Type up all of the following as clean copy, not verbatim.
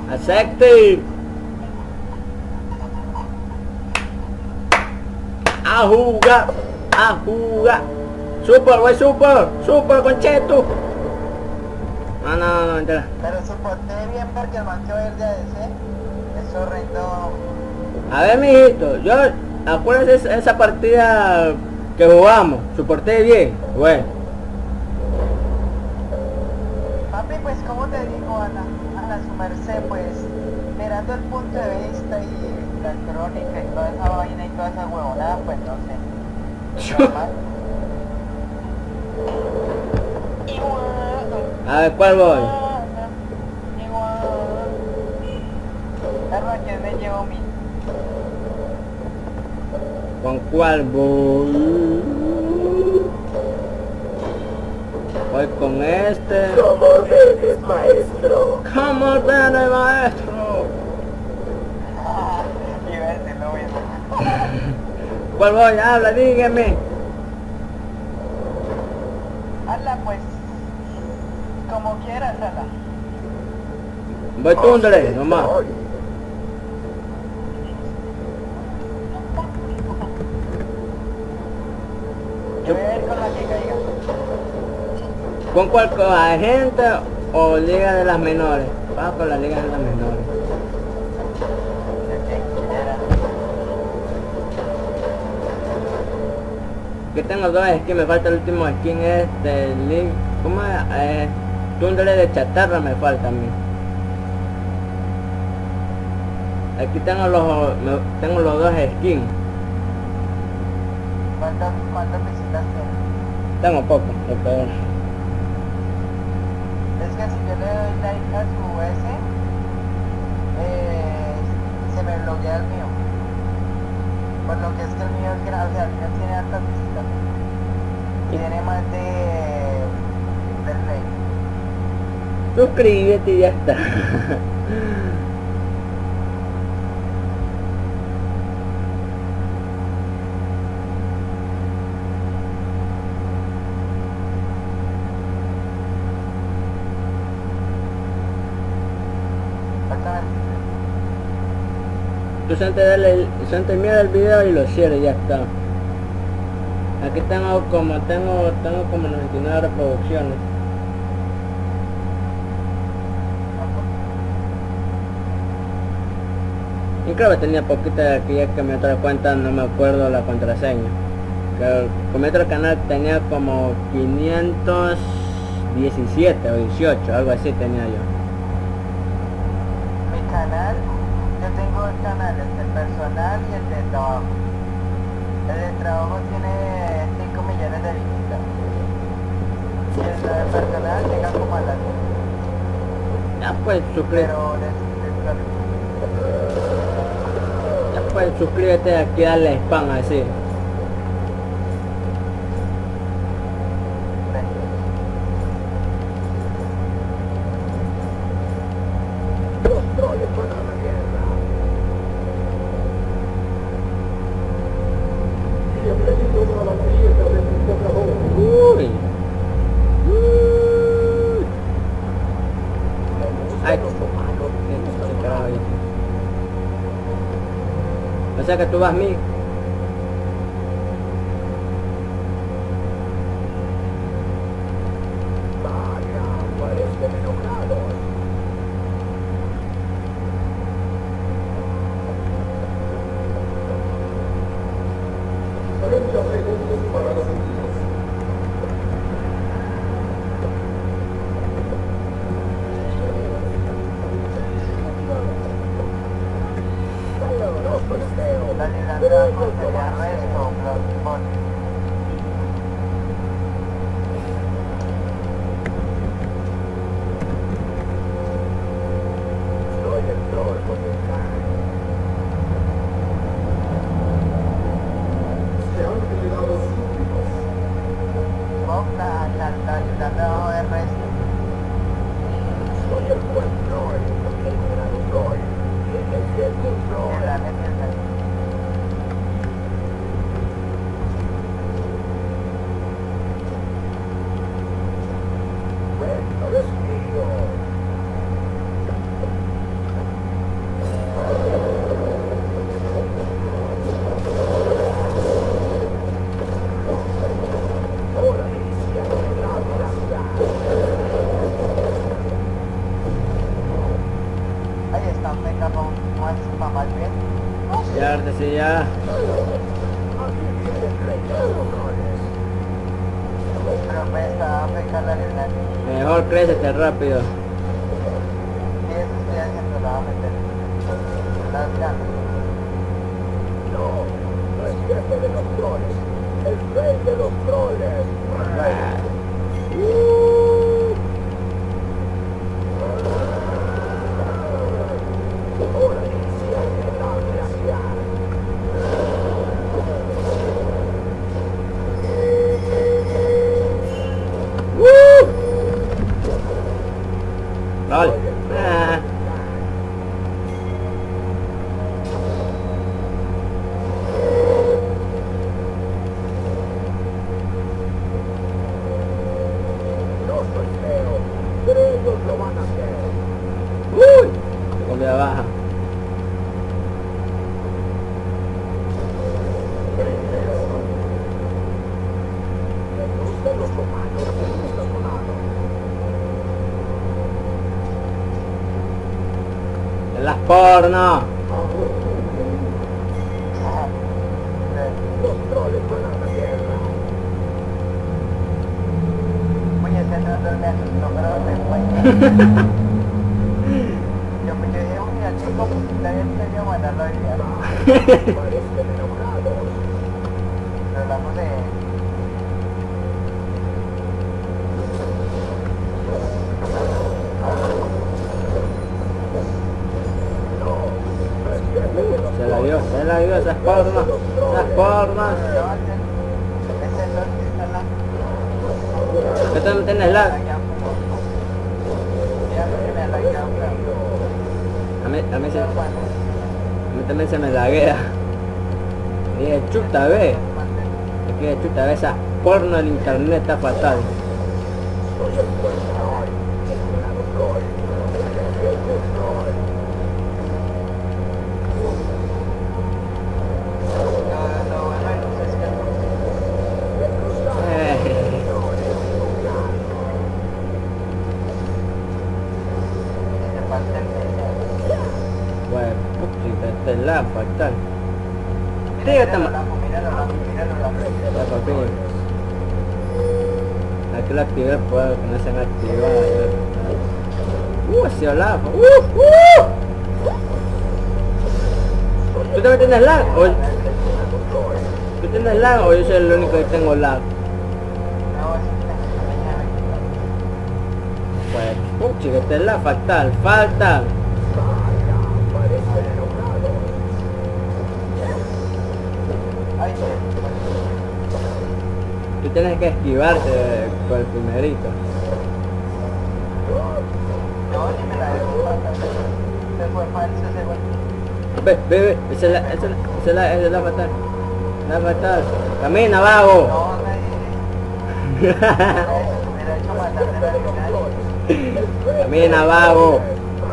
Acepte. A jugar. A jugar. Super, güey, super. Super, concheto. No, entera. Pero soporté bien porque el man que va a ir de ADC es horrendo. A ver, mijito, yo, acuérdense esa partida que jugamos, soporté bien, bueno. Papi, pues como te digo, a la su merced, pues, mirando el punto de vista y la crónica y toda esa vaina y toda esa huevonada, pues no sé. Normal. A ver, ¿cuál voy? Perra, que me llevo mi. ¿Con cuál voy? Voy con este. ¿Cómo ves, maestro? ¿Cómo viene, maestro? Iba a decir lo mismo. ¿Cuál voy? Habla, dígame. Hazla pues, como quieras, hazla. Voy túndale, nomás. Yo voy a ir con la que caiga. ¿Con cuál? ¿Con la gente o liga de las menores? Vamos con la liga de las menores. Aquí tengo dos skins, me falta el último skin, este link. ¿Cómo es? Túndale de chatarra me falta a mí. Aquí tengo los dos skins. ¿Cuántas visitas tienes? Tengo poco, pero... Es que si yo le doy like a su se me bloquea el mío. Por lo que es que el mío es grande, o sea, el mío tiene altas visitas. Tiene más del rey. Suscríbete y ya está. Tú sientes miedo al video y lo cierras y ya está. Aquí tengo como 99 reproducciones. Y creo que tenía poquita de aquí, ya que mi otra cuenta no me acuerdo la contraseña. Que con mi otro canal tenía como 517 o 18, algo así tenía yo. Mi canal, yo tengo dos canales, el personal y el de trabajo. El de trabajo tiene 5 millones de visitas. Y el de personal llega como a las 10. Ya pues suscríbete. Pero Ya pues suscríbete aquí, dale spam así. Uy. Ay, qué carajo ahí. O sea que tú vas a mí. la Lisandra sería resto, Bloodborne. La debajo de resto. quedarte así ya. Pero me está afectando la libertad. Mejor crécete rápido. Sí, eso estoy haciendo, la va a meter. ¿Estás mirando? No, no es jefe de los troles. El rey de los troles. Hora de iniciar el gran glaciar. Vale. Ah. No soy feo, pero ellos lo van a hacer. Uy, comida baja. Me gustan los humanos, me gusta su lado. En las porno. Los troles van a la guerra. Oye, ese no me asustó, pero me fue. Yo me dije, uy, al chico, pues también tenía que mandarlo hoy día. Parecen enamorados. Pero hablamos de... No, no es jefe de los Se la dio esas pornos. Esas pornos. Ese es lo que está en la... ¿Qué tú tienes lag? A mí también se me laguea. Dije, chuta, ve. Es que chuta, ve, esa porno del internet está fatal. soy el fuerza hoy. El lado troll. El troll. Bueno, pucha, este es lag fatal. Tío, está mal. La papilla. Aquí lo activé, pues, que no se han activado. Se hablaba. ¿Tú también tienes lag? ¿Tú tienes lag o yo soy el único que tengo lag? Pues, pucha, que este es lag fatal, fatal. Parecen enamorados. Tú tienes que esquivarte con el primerito. Ve, esa es la fatal. La fatal. Camina, vago. Camina, vago.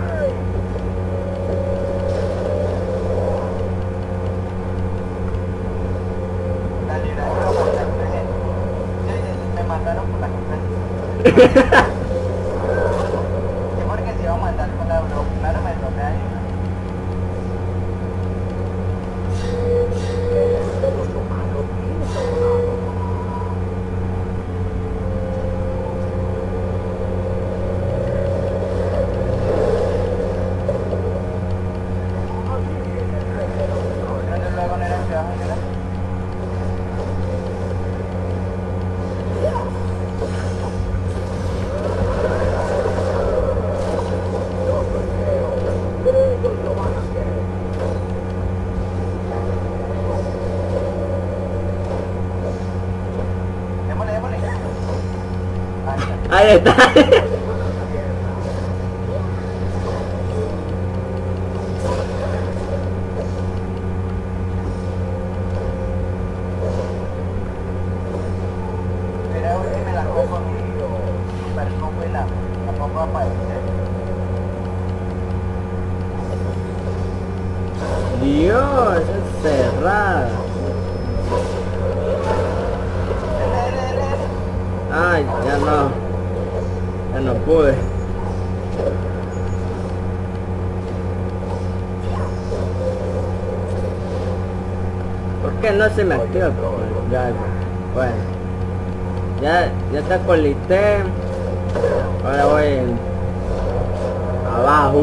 Sí, porque se iba a mandar con la Euro, claro, me bloquea ahí. Los humanos insonados. Pero luego no era que bajo, ¿verdad? Démosle. Ahí está. Mira, hoy me la cojo super combo y la pongo a aparecer. Dios, es cerrada. Ay, ya no pude. que no se me activa. Ya, bueno. Ya está colité. Ahora voy abajo.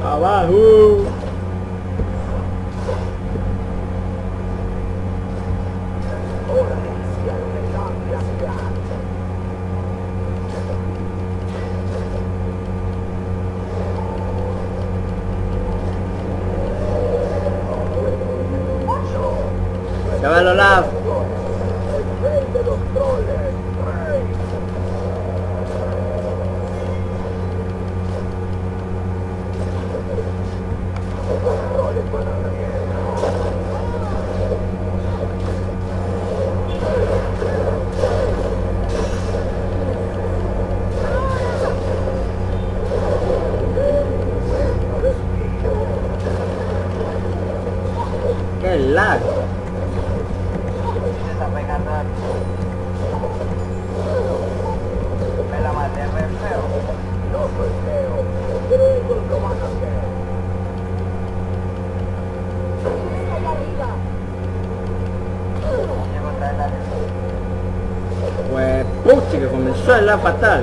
Chaval, Olaf. El rey de los troles. ¡Rey! Los troles van a la guerra. Qué lag. Se está pegando a... Me la maté re feo. No soy feo, pero ellos lo van a hacer. ¡Ven allá arriba! Llego otra vez la luz. Pues pucha, que comenzó el lag fatal.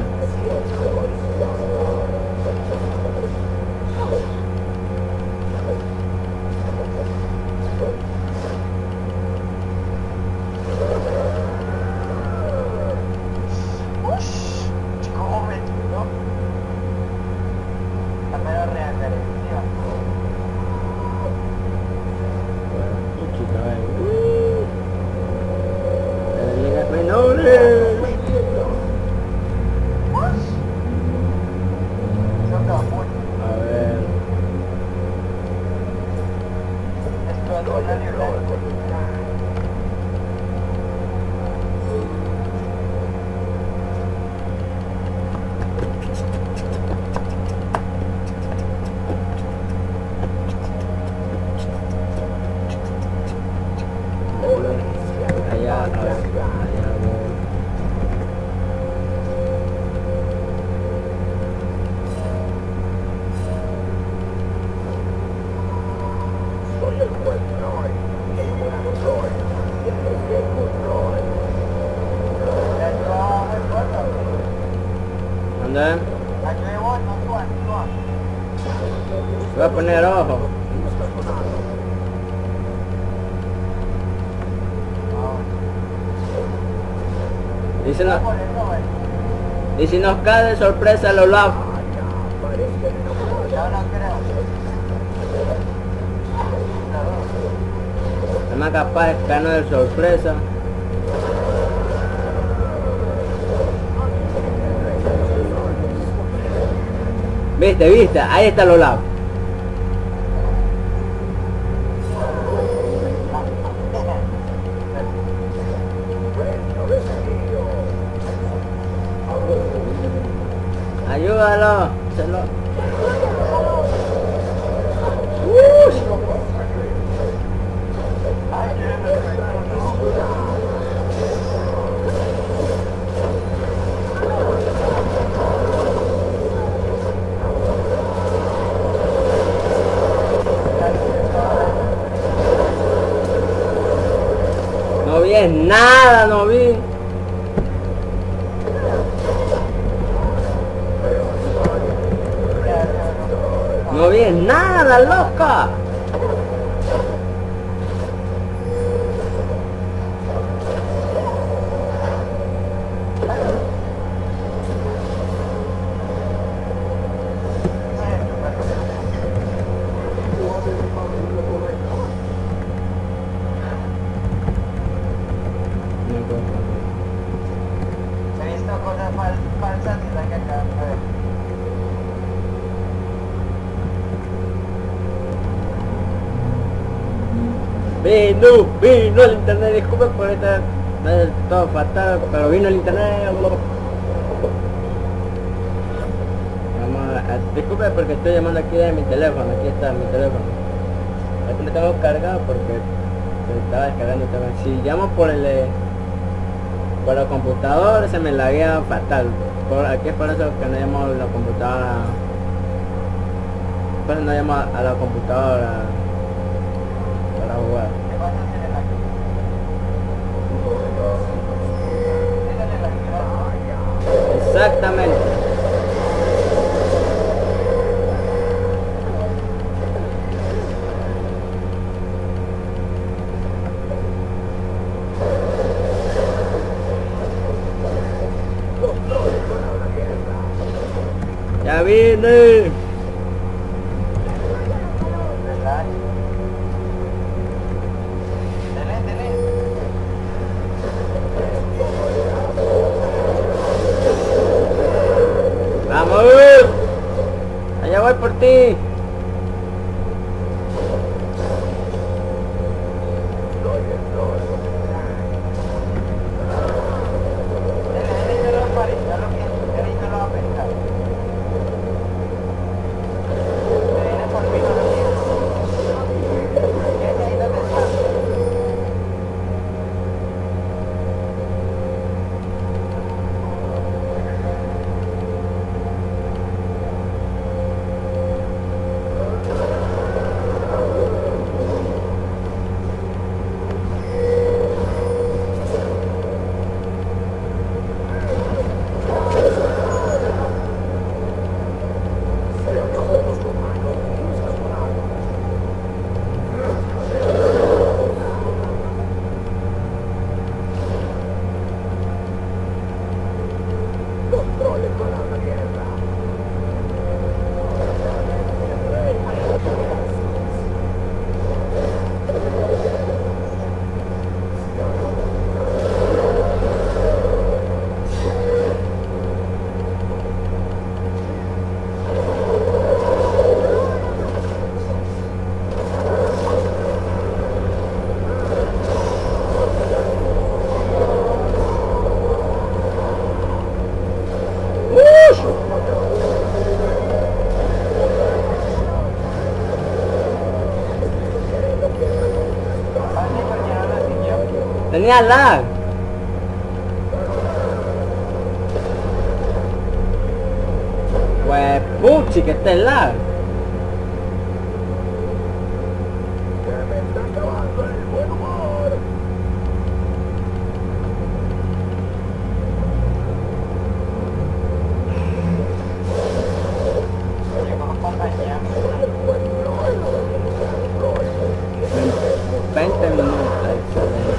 ¿Cómo me tiró? Está medio reagresiva. Pucha, llega menores. Eso caput. A ver. Explotó una libra. Allá, a ver, allá voy. Soy el juez Troy. El juez Troy. El viejo Troy. Esto va muy corto. ¿Dónde? Aquí voy, no suban, suban. Voy a poner ojo. Y si nos, Por eso, güey. y si nos cae de sorpresa el Olaf. Yo no creo. Es más capaz de caernos de sorpresa. ¿Viste? Ahí está el Olaf. Ayúdalo. No vi nada, no vi. No vi nada, loca. He visto cosas falsas y la que acaban de ver. Vino el internet, disculpe por esta todo fatal, pero vino el internet. Vamos a, disculpe porque estoy llamando aquí de mi teléfono, aquí está mi teléfono. Aquí lo tengo cargado porque se estaba descargando también. Si llamo por la computadora se me laguea fatal. Aquí es por eso que no llamo a la computadora. Por eso no llamo a la computadora para jugar. ¿Qué pasa si le la Exactamente. Ya vine. Relax. Dele. Vamos. Allá voy por ti. Dele, yo lo paré, ya lo pienso, dele, yo lo voy a pensar. Se viene conmigo, lo pienso. ¿Qué? Ahí dónde está? Así porque no lo siguió. Tenía lag. Pues puchi que está el lag. Se me está acabando el buen humor. Llegó compañía. 20 minutos, excelente.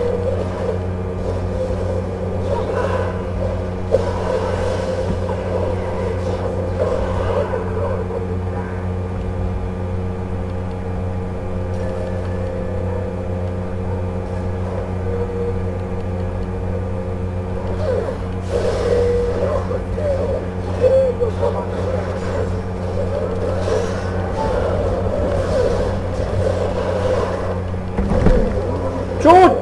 ¡Chut!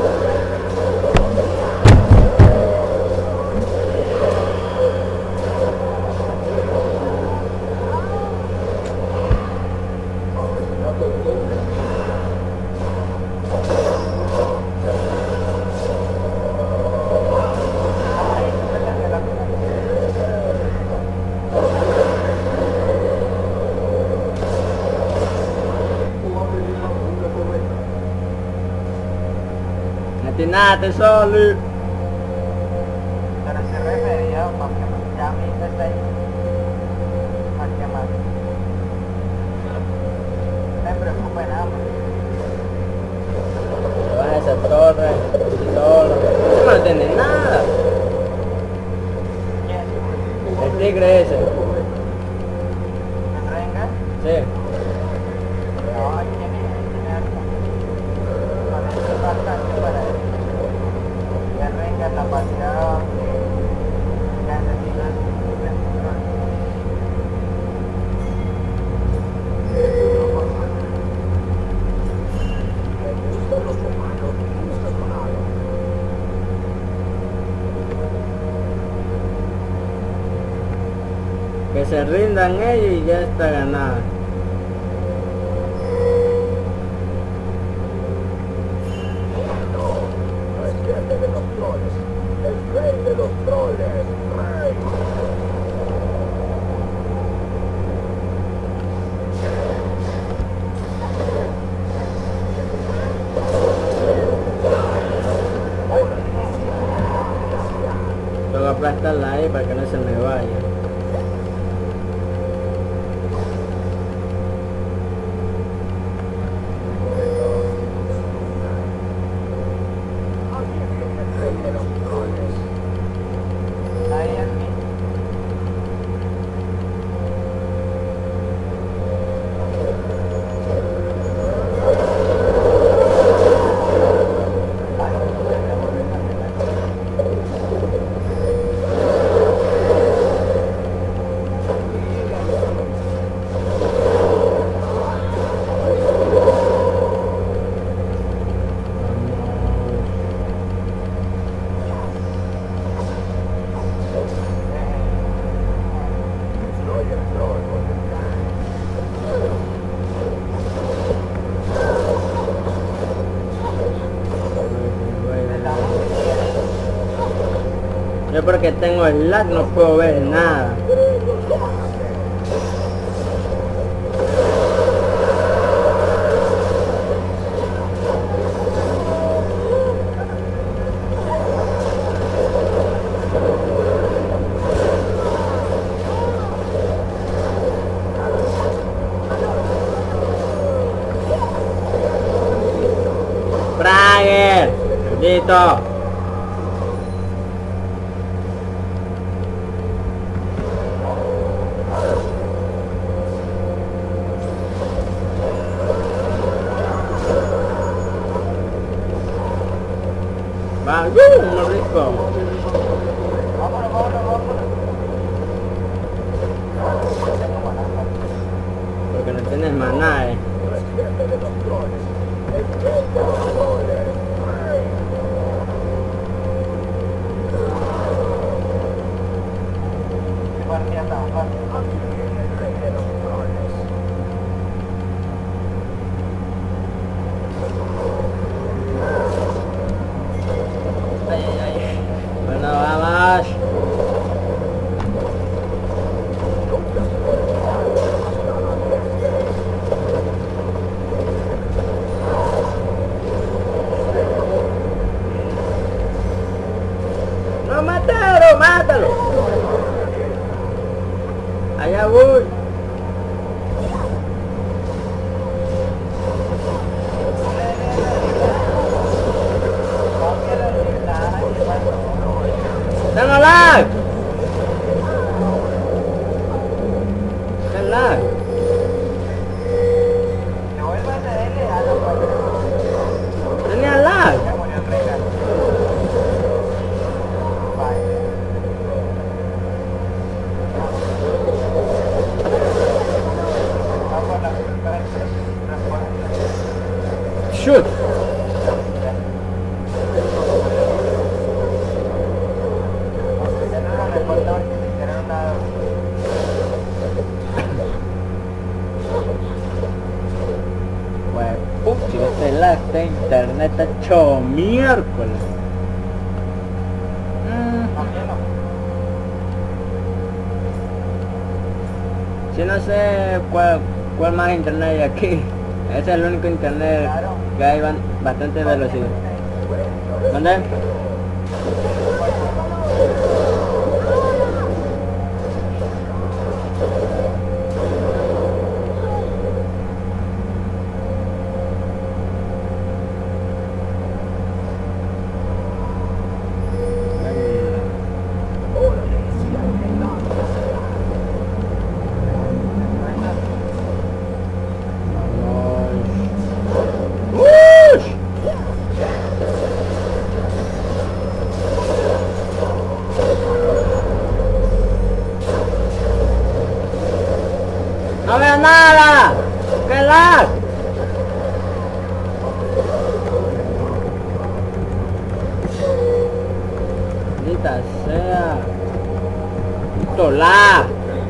Nada, solo. Pero se refería a que ya mi hija está ahí. ¿A qué más? No me preocupe nada. Baja esa torre, solo. No me entiende nada. ¿Quién? El tigre ese. ¿Me venga? Sí. No, ¿quién es? ¿Quién es? Parece bastante para él. Ya venga la paseada. Ya necesito el control. Los humanos, buscas con algo. Que se rindan ellos y ya está ganada. No es jefe de los troles, es rey de los troles, rey. Solo aplastarla ahí para que Yo porque tengo el lag no puedo ver nada. Fragger, maldito. Va, muy rico. Vámonos, vámonos, vámonos. Porque no tienes maná, El jefe de los troles. El rey de los troles. ¿Qué partida tan fácil? Aquí viene el rey de los troles. Ay, ay, ay. Bueno, vamos. No, mátalo, mátalo. Allá voy. ¡Tengo lag! ¡Tengo lag! Devuélvase de él a la puerta. ¡Tenía lag! Ya murió el rey. Vaya. Vamos a la transporte. ¡Shoot! Ya no lo reportó porque se hicieron una... Pues, pucha, este lag de internet está hecho miércoles. También no. Si no sé cuál más internet hay aquí. Ese es el único internet que hay bastante velocidad. ¿Dónde? ¡No veo nada! ¡Qué lag! Maldita sea. ¡Puto lag!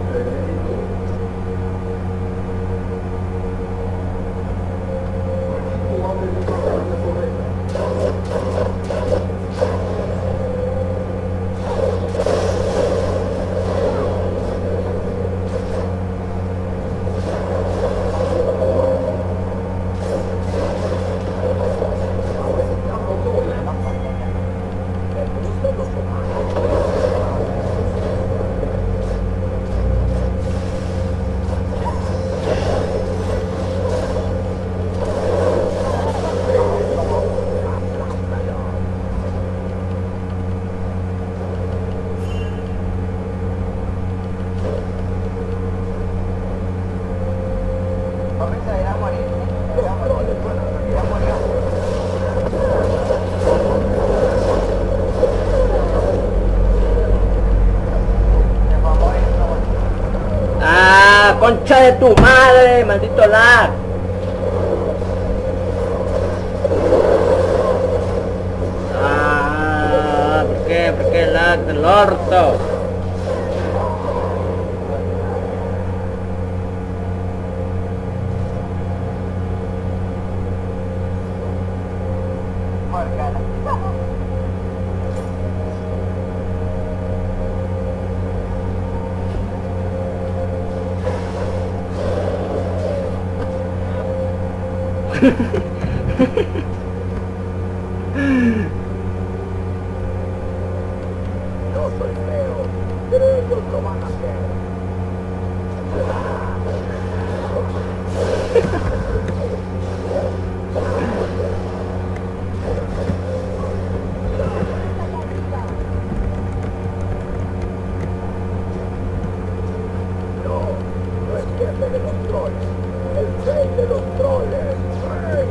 Vamos a ir a morir. Ya murió. Se va a morir, no. ¡Ah! ¡Concha de tu madre! ¡Maldito lag! ¡Ah! ¿Por qué? ¿Por qué lag del orto? Morgana. No soy feo, pero ellos lo van a hacer. No, no es jefe de los troles, el rey de los troles. ¡Rey!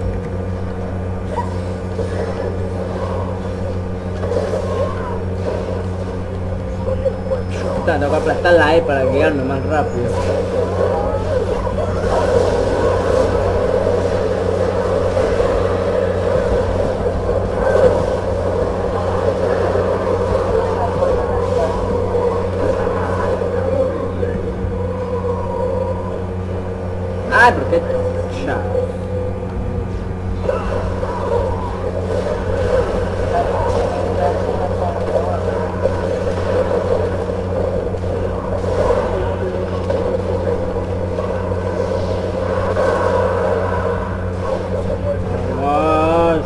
Soy el juez. Puta, tengo que aplastar la E para guiarnos más rápido. Ay, ¿por qué? Chao. Vamos.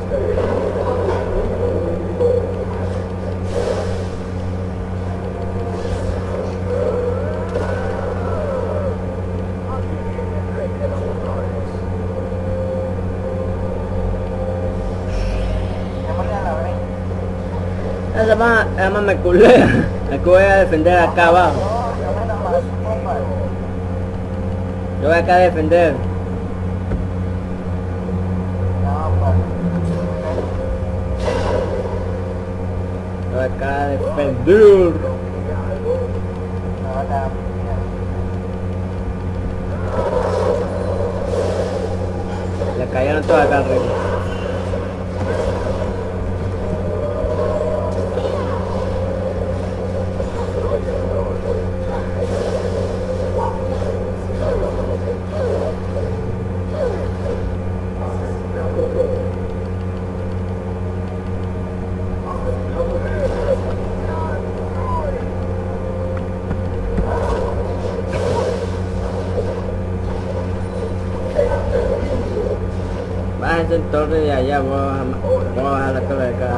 Además me culea. Me voy a defender acá abajo. Yo voy acá a defender. Yo voy acá a defender. Le cayeron todas acá arriba. Bájense en torre de allá, voy a bajar la torre de acá.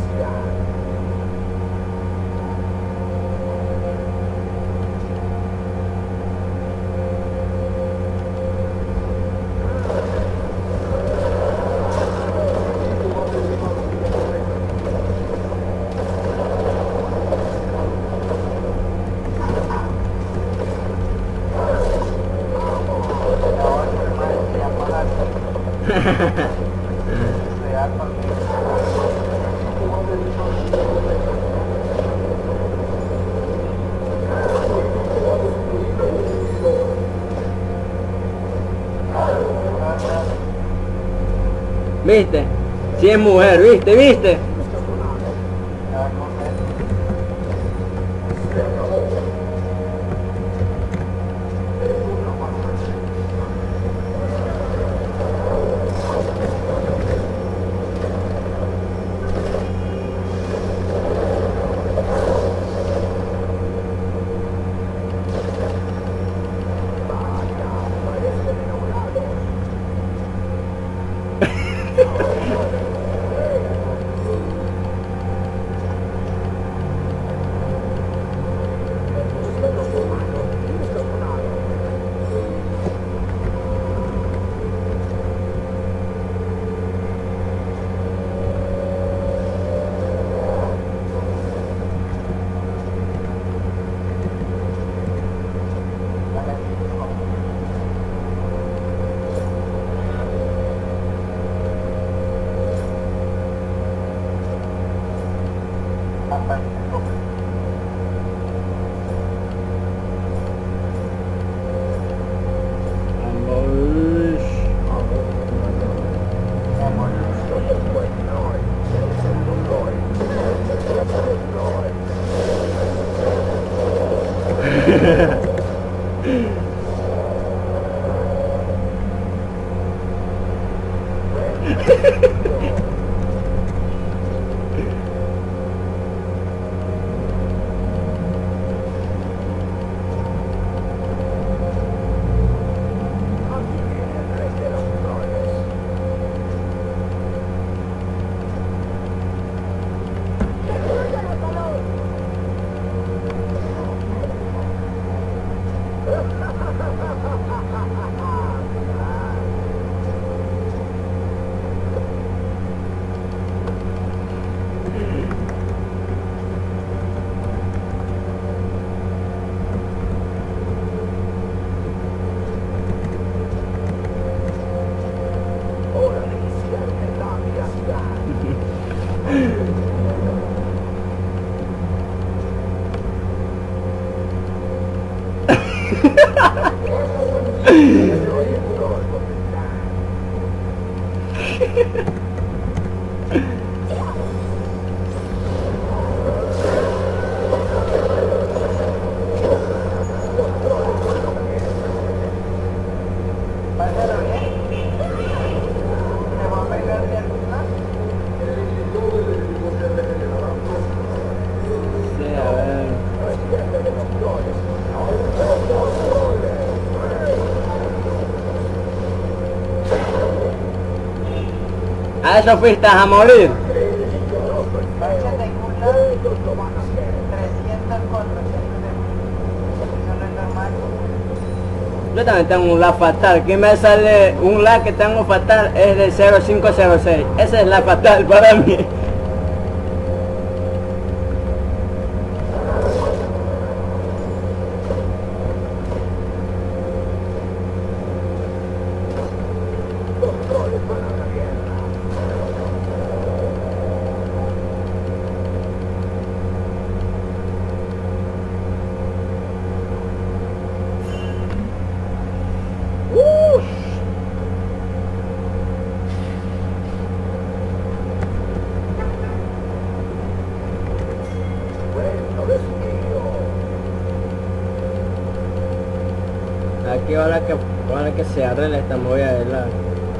¿Viste? Si es mujer, ¿viste? ¿Viste? Pásalo bien. ¿Te va a pegar de alguna? Sí, a ver. A eso fuiste a morir. Baches de cula, 300 con 300 de eso no es normal. Yo también tengo un lag fatal. Aquí me sale un lag que tengo fatal es de 0506. Esa es la fatal para mí. Aquí ahora que se arregle esta movida de lag.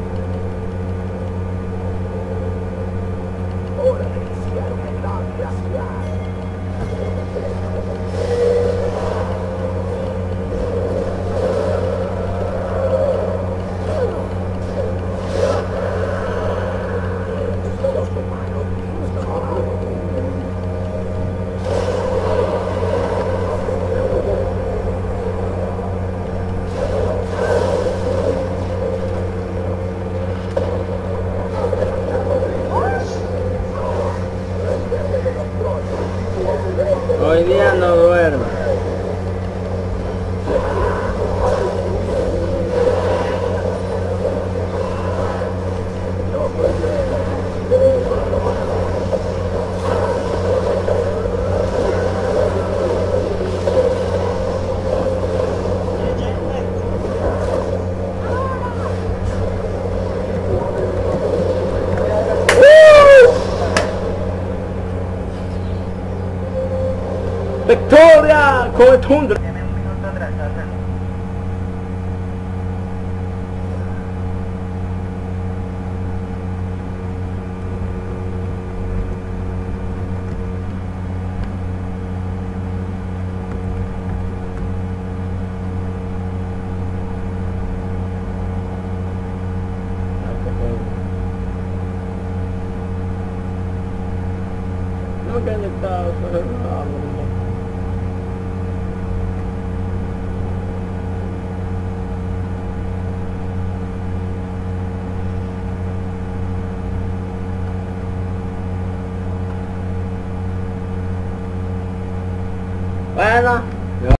Hoy día no duermo. ¡Victoria! ¡Con tundra! Tiene un minuto atrasado. No, que está cerrado. Bueno,